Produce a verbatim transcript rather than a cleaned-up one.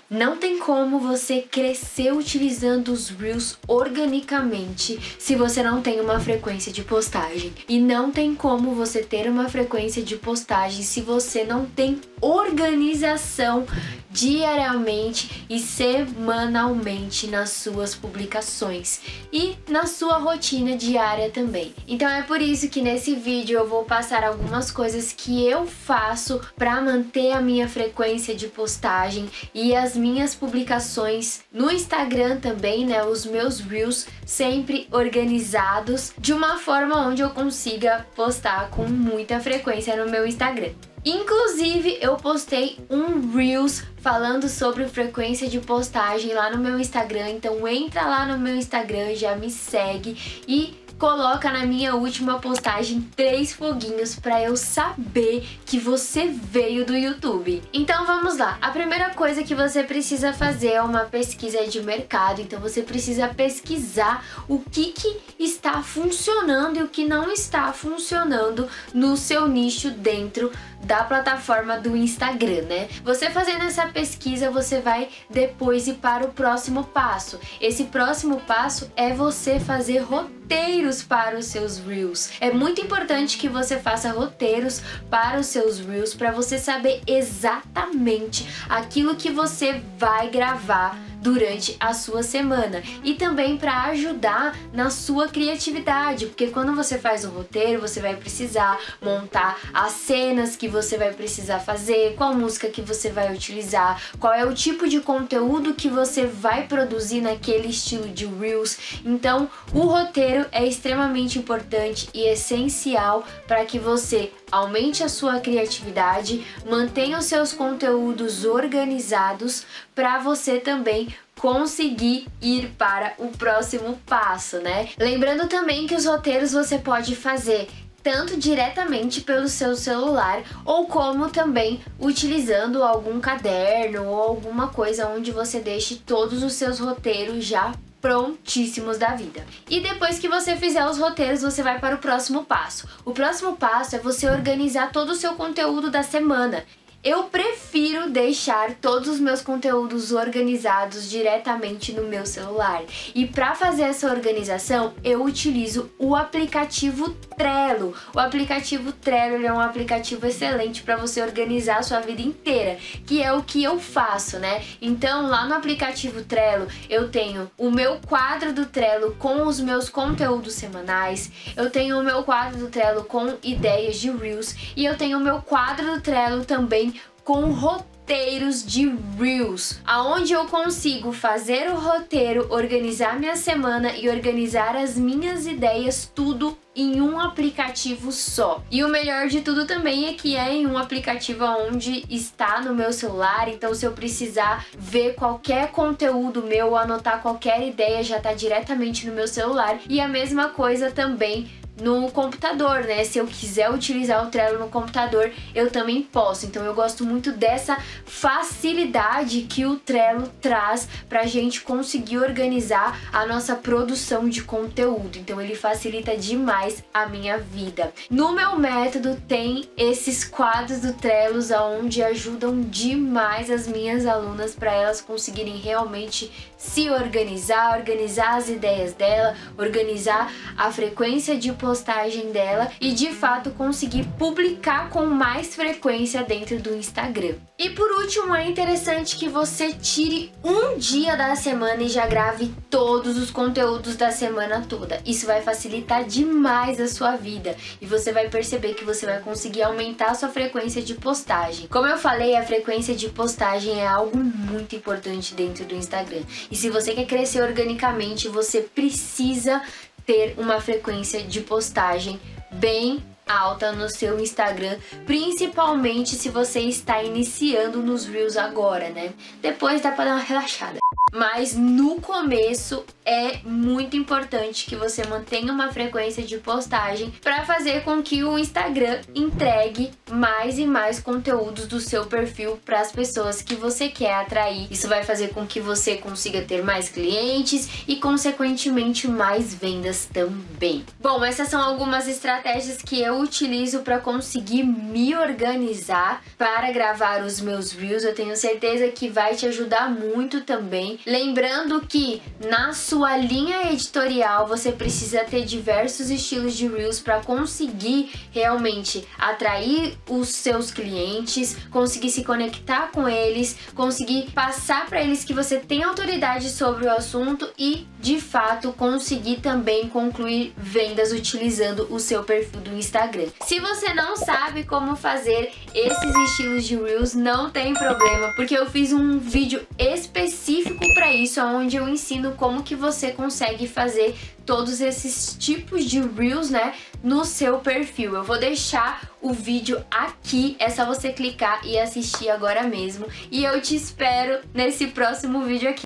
Não tem como você crescer utilizando os Reels organicamente se você não tem uma frequência de postagem. E não tem como você ter uma frequência de postagem se você não tem organização diariamente e semanalmente nas suas publicações e na sua rotina diária também. Então é por isso que nesse vídeo eu vou passar algumas coisas que eu faço para manter a minha frequência de postagem e as minhas publicações no Instagram também, né, os meus Reels sempre organizados de uma forma onde eu consiga postar com muita frequência no meu Instagram. Inclusive, eu postei um Reels falando sobre frequência de postagem lá no meu Instagram, então entra lá no meu Instagram, já me segue e coloca na minha última postagem três foguinhos para eu saber que você veio do YouTube. Então vamos lá, a primeira coisa que você precisa fazer é uma pesquisa de mercado, então você precisa pesquisar o que que está funcionando e o que não está funcionando no seu nicho dentro da plataforma do Instagram, né? Você fazendo essa pesquisa, você vai depois ir para o próximo passo. Esse próximo passo é você fazer roteiros para os seus Reels. É muito importante que você faça roteiros para os seus Reels para você saber exatamente aquilo que você vai gravar durante a sua semana e também para ajudar na sua criatividade, porque quando você faz o roteiro, você vai precisar montar as cenas que você vai precisar fazer, qual música que você vai utilizar, qual é o tipo de conteúdo que você vai produzir naquele estilo de Reels. Então, o roteiro é extremamente importante e essencial para que você aumente a sua criatividade, mantenha os seus conteúdos organizados para você também conseguir ir para o próximo passo, né? Lembrando também que os roteiros você pode fazer tanto diretamente pelo seu celular ou como também utilizando algum caderno ou alguma coisa onde você deixe todos os seus roteiros já prontíssimos da vida. E depois que você fizer os roteiros, você vai para o próximo passo. O próximo passo é você organizar todo o seu conteúdo da semana. Eu prefiro deixar todos os meus conteúdos organizados diretamente no meu celular. E para fazer essa organização, eu utilizo o aplicativo Trello. O aplicativo Trello é um aplicativo excelente para você organizar a sua vida inteira, que é o que eu faço, né? Então, lá no aplicativo Trello, eu tenho o meu quadro do Trello com os meus conteúdos semanais, eu tenho o meu quadro do Trello com ideias de Reels e eu tenho o meu quadro do Trello também com roteiros de Reels, aonde eu consigo fazer o roteiro, organizar minha semana e organizar as minhas ideias, tudo em um aplicativo só. E o melhor de tudo também é que é em um aplicativo onde está no meu celular, então se eu precisar ver qualquer conteúdo meu ou anotar qualquer ideia, já está diretamente no meu celular. E a mesma coisa também no computador, né? Se eu quiser utilizar o Trello no computador, eu também posso. Então eu gosto muito dessa facilidade que o Trello traz pra gente conseguir organizar a nossa produção de conteúdo. Então ele facilita demais a minha vida. No meu método tem esses quadros do Trello onde ajudam demais as minhas alunas para elas conseguirem realmente se organizar, organizar as ideias dela, organizar a frequência de postagem dela e de fato conseguir publicar com mais frequência dentro do Instagram. E por último, é interessante que você tire um dia da semana e já grave todos os conteúdos da semana toda. Isso vai facilitar demais a sua vida e você vai perceber que você vai conseguir aumentar a sua frequência de postagem. Como eu falei, a frequência de postagem é algo muito importante dentro do Instagram. E se você quer crescer organicamente, você precisa ter uma frequência de postagem bem alta no seu Instagram, principalmente se você está iniciando nos Reels agora, né? Depois dá pra dar uma relaxada. Mas no começo é muito importante que você mantenha uma frequência de postagem para fazer com que o Instagram entregue mais e mais conteúdos do seu perfil para as pessoas que você quer atrair. Isso vai fazer com que você consiga ter mais clientes e, consequentemente, mais vendas também. Bom, essas são algumas estratégias que eu utilizo para conseguir me organizar para gravar os meus Reels. Eu tenho certeza que vai te ajudar muito também. Lembrando que na sua linha editorial você precisa ter diversos estilos de Reels para conseguir realmente atrair os seus clientes, conseguir se conectar com eles, conseguir passar para eles que você tem autoridade sobre o assunto e, de fato, conseguir também concluir vendas utilizando o seu perfil do Instagram. Se você não sabe como fazer esses estilos de Reels, não tem problema, porque eu fiz um vídeo específico para isso, onde eu ensino como que você consegue fazer todos esses tipos de Reels, né, no seu perfil. Eu vou deixar o vídeo aqui, é só você clicar e assistir agora mesmo. E eu te espero nesse próximo vídeo aqui.